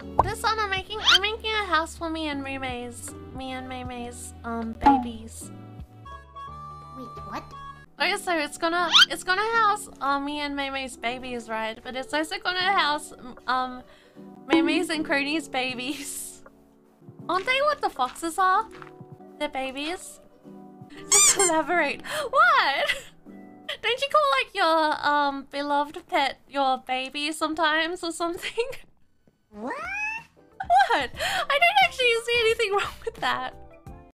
This one I'm making a house for me and Meimei's babies. Wait, what? Okay, so it's gonna house me and Meimei's babies, right? But it's also gonna house Meimei's and Crony's babies. Aren't they what the foxes are? They're babies? Just elaborate. What? Don't you call like your beloved pet your baby sometimes or something? What? What? I don't actually see anything wrong with that.